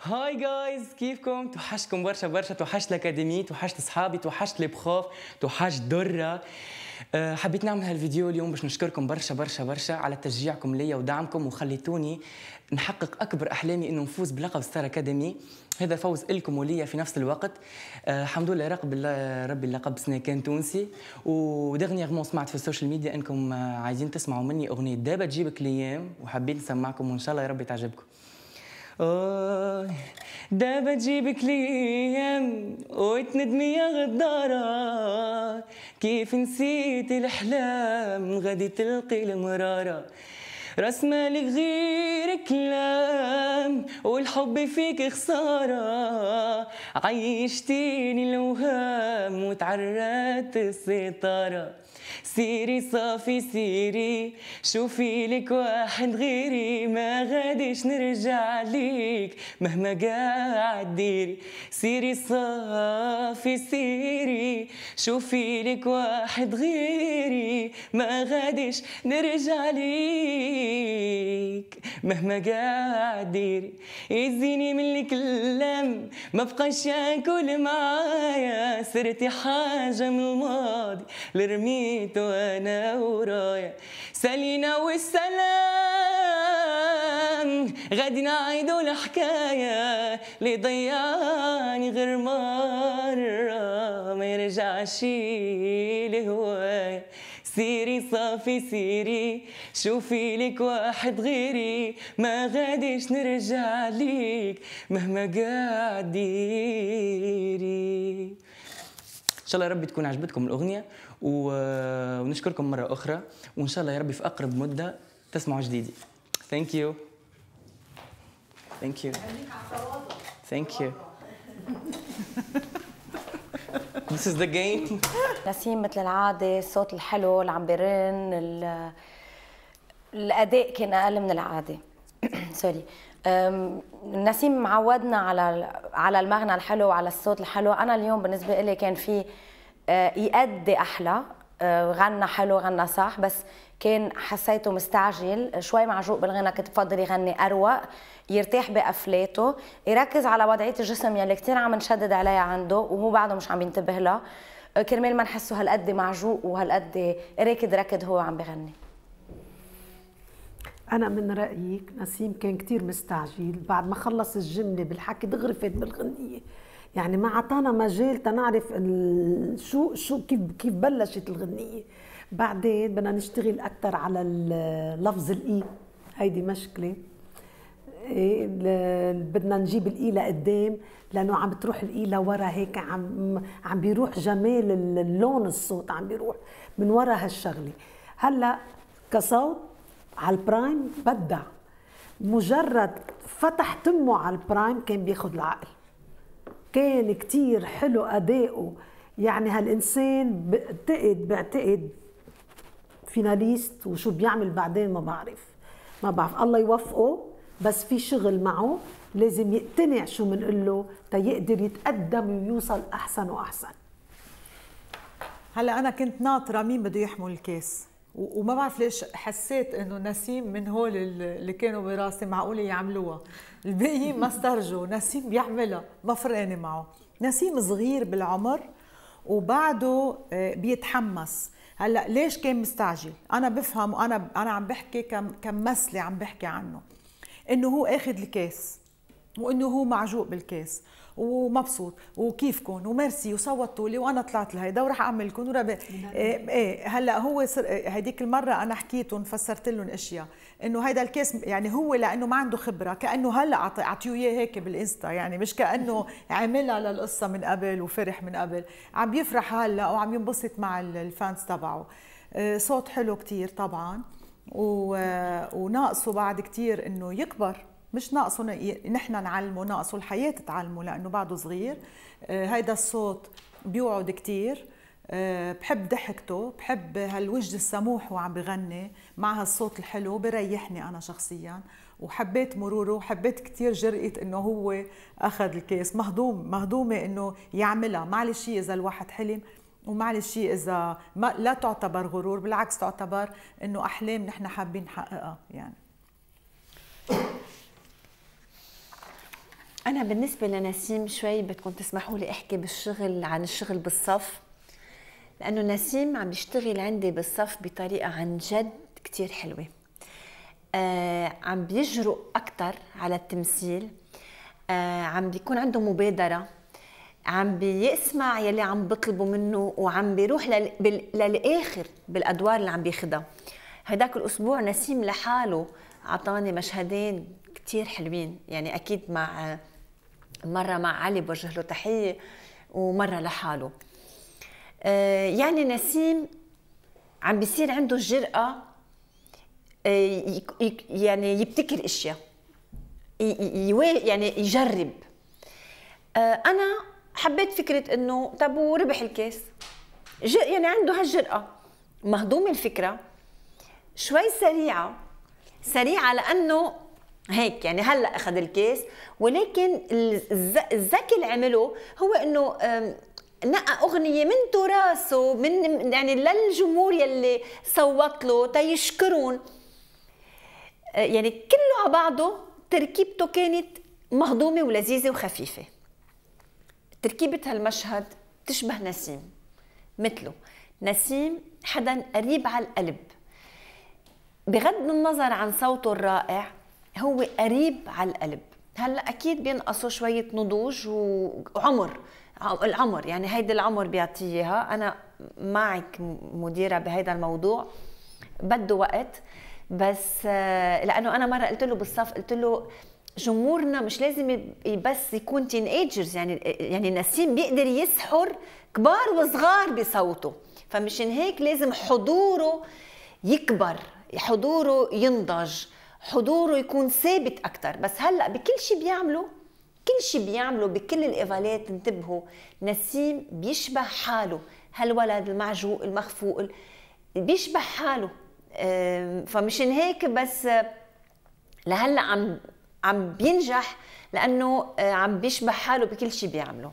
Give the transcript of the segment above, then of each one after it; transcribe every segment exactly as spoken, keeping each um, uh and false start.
هاي جايز، كيفكم؟ توحشتكم برشا برشا، توحشت الأكاديمية، توحشت أصحابي، توحشت البخاف، توحشت درة. أه حبيت نعمل هالفيديو اليوم باش نشكركم برشا برشا برشا على تشجيعكم ليا ودعمكم، وخليتوني نحقق أكبر أحلامي إنه نفوز بلقب ستار أكاديمي. هذا فوز إلكم وليا في نفس الوقت. أه الحمد لله رب الله ربي اللقب سنة كان تونسي. ودغنيغمون سمعت في السوشيال ميديا إنكم عايزين تسمعوا مني أغنية دابا تجيبك الأيام، وحبيت نسمعكم وإن شاء الله يا ربي تعجبكم. أوه دابا تجيبك ليام وتندمي يا غدارة، كيف نسيتي الأحلام غادي تلقي المرارة، راس مالك غير كلام والحب فيك خسارة، عيشتيني الأوهام وتعرضت الستارة. سيري صافي سيري شوفي لك واحد غيري، ما غاديش نرجع ليك مهما قاعد ديري. سيري صافي سيري شوفي لك واحد غيري، ما غاديش نرجع ليك مهما قاعد ديري. يزيني من الكلام ما بقاش ياكل معايا، صرتي حاجة من الماضي لرميت وانا ورايا. سالينا والسلام غادي نعيدو الحكاية، اللي ضيعني غير مرة ما يرجعش لهوايا. سيري صافي سيري شوفي لك واحد غيري، ما غاديش نرجع ليك مهما قاعد ديري. ان شاء الله يا ربي تكون عجبتكم الاغنيه، ونشكركم مره اخرى، وان شاء الله يا ربي في اقرب مده تسمعوا جديدي. ثانك يو ثانك يو ثانك يو This is the game. نسيم مثل العادة، الصوت الحلو اللي عم بيرن، الأداء كان أقل من العادة. سوري. نسيم معودنا على على المغنى الحلو وعلى الصوت الحلو. أنا اليوم بالنسبة لي كان في يأدي أحلى، غنى حلو غنى صح، بس كان حسيته مستعجل شوي، معجوق بالغنى. كنت بفضل يغني أروق، يرتاح بقفلاته، يركز على وضعية الجسم يلي كثير عم نشدد عليها عنده وهو بعده مش عم ينتبه لها، كرمال ما نحسه هالقد معجوق وهالقد راكد ركض هو عم بغني. أنا من رأيك نسيم كان كتير مستعجل، بعد ما خلص الجملة بالحكي دغري فات بالغنية، يعني ما عطانا مجال تنعرف شو شو كيف كيف بلشت الغنية. بعدين بدنا نشتغل أكثر على لفظ الإي، هيدي مشكلة. بدنا نجيب الإي لقدام، لأنه عم بتروح الإي لورا هيك، عم عم بيروح جمال اللون، الصوت عم بيروح من ورا هالشغلة. هلا كصوت على البرايم بدع، مجرد فتح تمه على البرايم كان بياخد العقل، كان كتير حلو أداؤه. يعني هالإنسان بعتقد بعتقد فيناليست، وشو بيعمل بعدين ما بعرف ما بعرف الله يوفقه، بس في شغل معه لازم يقتنع شو بنقول له تيقدر يتقدم ويوصل أحسن وأحسن. هلا أنا كنت ناطرة مين بده يحمل الكاس، وما بعرف ليش حسيت انه نسيم من هول اللي كانوا براسي معقوله يعملوها، الباقيين ما استرجوا، نسيم بيعملها ما فرقانه معه. نسيم صغير بالعمر وبعده بيتحمس. هلا ليش كان مستعجل؟ انا بفهم، وانا انا عم بحكي كم كمثله عم بحكي عنه، انه هو اخذ الكاس وانه هو معجوق بالكاس ومبسوط وكيفكم وميرسي وصوتوا لي وانا طلعت لهيدا وراح اعمل لكم ورب... ايه, ايه هلا هو سر... هديك المره انا حكيتهم فسرت لهم اشياء، انه هيدا الكاس يعني هو لانه ما عنده خبره، كانه هلا اعطيوه اياه هيك بالانستا، يعني مش كانه عملها للقصه من قبل وفرح من قبل، عم يفرح هلا وعم ينبسط مع الفانز تبعه. صوت حلو كتير طبعا، و... وناقصه بعد كتير انه يكبر، مش ناقصه نحن نعلمه، ناقصه الحياة تعلمه لأنه بعده صغير. هيدا الصوت بيوعد كتير، بحب ضحكته، بحب هالوجه السموح وعم بغني مع هالصوت الحلو، بريحني أنا شخصياً، وحبيت مروره، وحبيت كتير جرأة إنه هو أخذ الكاس. مهضوم مهضومة إنه يعملها، معلش إذا الواحد حلم، ومعلش إذا ما لا تعتبر غرور، بالعكس تعتبر إنه أحلام نحن حابين نحققها. يعني أنا بالنسبة لنسيم شوي بدكم تسمحوا لي أحكي بالشغل عن الشغل بالصف، لأنه نسيم عم بيشتغل عندي بالصف بطريقة عن جد كتير حلوة. آه عم بيجرؤ أكتر على التمثيل، آه عم بيكون عنده مبادرة، عم بيسمع يلي عم بطلبوا منه، وعم بيروح لل... بال... للآخر بالأدوار اللي عم بياخدها. هيداك الأسبوع نسيم لحاله عطاني مشهدين كتير حلوين، يعني أكيد مع مرة مع علي بوجه له تحية، ومرة لحاله. آه يعني نسيم عم بيصير عنده الجرأة آه يعني يبتكر اشياء، يعني يجرب. آه انا حبيت فكره انه طب وربح الكاس، يعني عنده هالجرأة. مهضوم الفكره شوي سريعه سريعه لانه هيك يعني هلا اخذ الكاس، ولكن الذكي اللي عمله هو انه نقى اغنيه من تراثه، من يعني للجمهور يلي صوت له تيشكرون. يعني كله على بعضه تركيبته كانت مهضومه ولذيذه وخفيفه. تركيبه هالمشهد تشبه نسيم، مثله نسيم حدا قريب على القلب، بغض النظر عن صوته الرائع هو قريب على القلب. هلا اكيد بينقصوا شويه نضوج وعمر، العمر يعني هيدا العمر بيعطيه اياها. انا معك مديره بهيدا الموضوع، بده وقت، بس لانه انا مره قلت له بالصف، قلت له جمهورنا مش لازم بس يكون تين ايجرز، يعني يعني نسيم بيقدر يسحر كبار وصغار بصوته، فمشان هيك لازم حضوره يكبر، حضوره ينضج، حضوره يكون ثابت اكثر. بس هلا بكل شيء بيعمله كل شيء بيعمله بكل الايفالات، انتبهوا نسيم بيشبه حاله، هالولد المعجوق المخفوق بيشبه حاله. فمشان هيك بس لهلا عم عم بينجح، لانه عم بيشبه حاله بكل شيء بيعمله.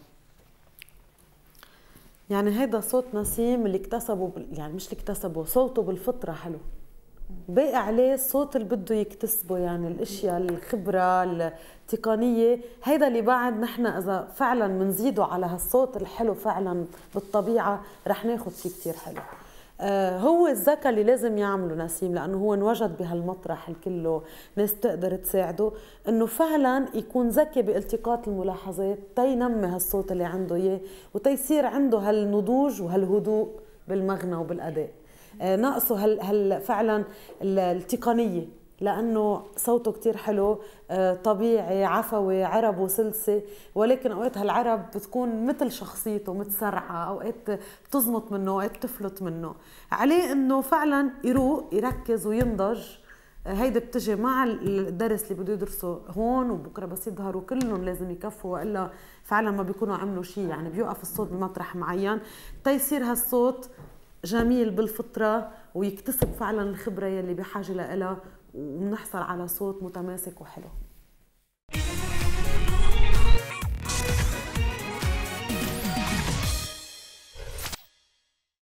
يعني هيدا صوت نسيم اللي اكتسبه، يعني مش اللي اكتسبه، صوته بالفطره حلو، باقي عليه الصوت اللي بده يكتسبه، يعني الاشياء الخبره التقنيه، هيدا اللي بعد نحن اذا فعلا بنزيده على هالصوت الحلو فعلا بالطبيعه رح ناخذ شيء كثير حلو. آه هو الذكاء اللي لازم يعمله نسيم، لانه هو انوجد بهالمطرح الكله ناس تقدر تساعده، انه فعلا يكون ذكي بالتقاط الملاحظات تينمي هالصوت اللي عنده اياه، وتيصير عنده هالنضوج وهالهدوء بالمغنى وبالاداء. آه ناقصه هال هال فعلا التقنيه، لانه صوته كتير حلو، آه طبيعي عفوي عرب وسلسه، ولكن اوقات هالعرب بتكون مثل شخصيته متسرعه، اوقات بتزمط منه، اوقات بتفلت منه. عليه انه فعلا يروق يركز وينضج. آه هيدا بتجي مع الدرس اللي بده يدرسه هون، وبكره بس يظهروا كلهم لازم يكفوا، والا فعلا ما بيكونوا عملوا شيء. يعني بيوقف الصوت بمطرح معين تيصير هالصوت جميل بالفطره، ويكتسب فعلا الخبره يلي بحاجه لها، وبنحصل على صوت متماسك وحلو.